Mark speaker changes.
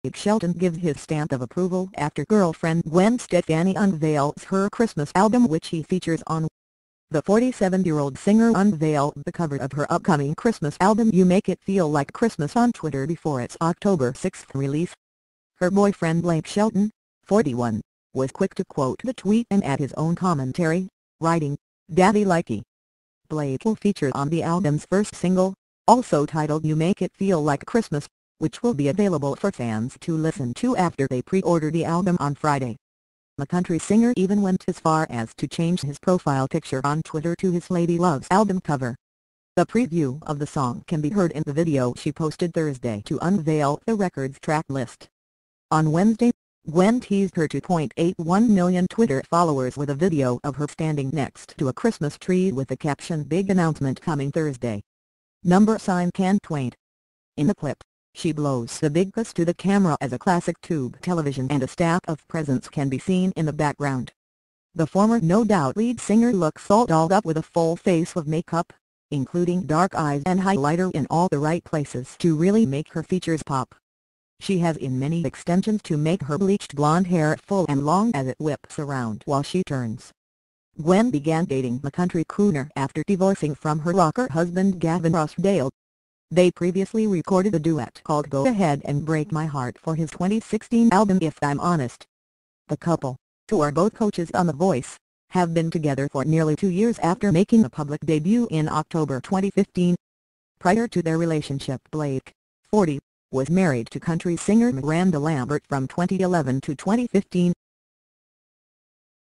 Speaker 1: Shelton gives his stamp of approval after girlfriend Gwen Stefani unveils her Christmas album, which he features on. The 47-year-old singer unveiled the cover of her upcoming Christmas album You Make It Feel Like Christmas on Twitter before its October 6 release. Her boyfriend Blake Shelton, 41, was quick to quote the tweet and add his own commentary, writing, "Daddy likey." Blake will feature on the album's first single, also titled You Make It Feel Like Christmas, which will be available for fans to listen to after they pre-order the album on Friday. The country singer even went as far as to change his profile picture on Twitter to his Lady Loves album cover. The preview of the song can be heard in the video she posted Thursday to unveil the record's track list. On Wednesday, Gwen teased her 2.81 million Twitter followers with a video of her standing next to a Christmas tree with the caption "Big announcement coming Thursday. Can't wait." In the clip, she blows the big kiss to the camera as a classic tube television and a stack of presents can be seen in the background. The former No Doubt lead singer looks all dolled up with a full face of makeup, including dark eyes and highlighter in all the right places to really make her features pop. She has in many extensions to make her bleached blonde hair full and long as it whips around while she turns. Gwen began dating the country crooner after divorcing from her rocker husband Gavin Rossdale. They previously recorded a duet called Go Ahead and Break My Heart for his 2016 album If I'm Honest. The couple, who are both coaches on The Voice, have been together for nearly 2 years after making a public debut in October 2015. Prior to their relationship, Blake, 40, was married to country singer Miranda Lambert from 2011 to 2015.